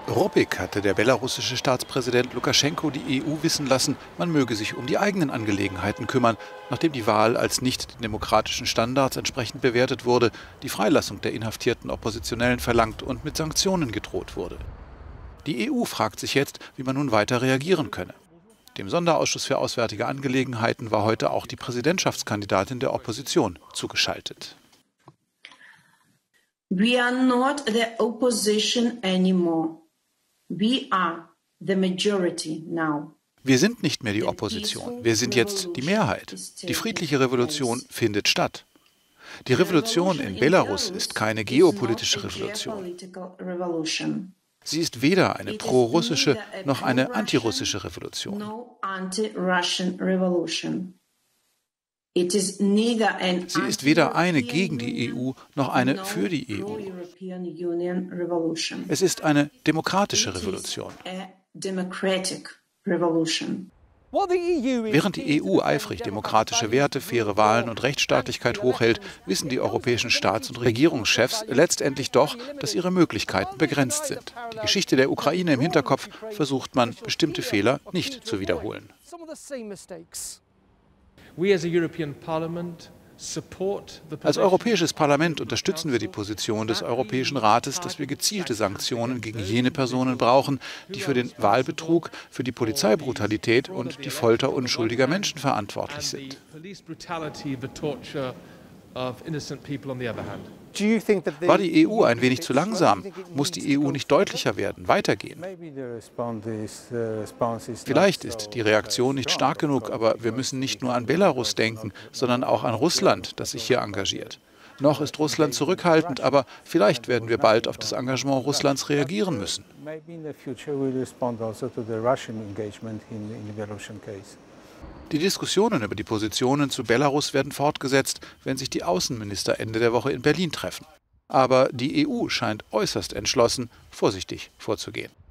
Ruppig hatte der belarussische Staatspräsident Lukaschenko die EU wissen lassen, man möge sich um die eigenen Angelegenheiten kümmern, nachdem die Wahl als nicht den demokratischen Standards entsprechend bewertet wurde, die Freilassung der inhaftierten Oppositionellen verlangt und mit Sanktionen gedroht wurde. Die EU fragt sich jetzt, wie man nun weiter reagieren könne. Dem Sonderausschuss für Auswärtige Angelegenheiten war heute auch die Präsidentschaftskandidatin der Opposition zugeschaltet. We are not the opposition anymore. We are the majority now. Wir sind nicht mehr die Opposition, wir sind jetzt die Mehrheit. Die friedliche Revolution findet statt. Die Revolution in Belarus ist keine geopolitische Revolution. Sie ist weder eine pro-russische noch eine antirussische Revolution. Sie ist weder eine gegen die EU noch eine für die EU. Es ist eine demokratische Revolution. Während die EU eifrig demokratische Werte, faire Wahlen und Rechtsstaatlichkeit hochhält, wissen die europäischen Staats- und Regierungschefs letztendlich doch, dass ihre Möglichkeiten begrenzt sind. Die Geschichte der Ukraine im Hinterkopf versucht man, bestimmte Fehler nicht zu wiederholen. Als Europäisches Parlament unterstützen wir die Position des Europäischen Rates, dass wir gezielte Sanktionen gegen jene Personen brauchen, die für den Wahlbetrug, für die Polizeibrutalität und die Folter unschuldiger Menschen verantwortlich sind. War die EU ein wenig zu langsam? Muss die EU nicht deutlicher werden, weitergehen? Vielleicht ist die Reaktion nicht stark genug, aber wir müssen nicht nur an Belarus denken, sondern auch an Russland, das sich hier engagiert. Noch ist Russland zurückhaltend, aber vielleicht werden wir bald auf das Engagement Russlands reagieren müssen. Die Diskussionen über die Positionen zu Belarus werden fortgesetzt, wenn sich die Außenminister Ende der Woche in Berlin treffen. Aber die EU scheint äußerst entschlossen, vorsichtig vorzugehen.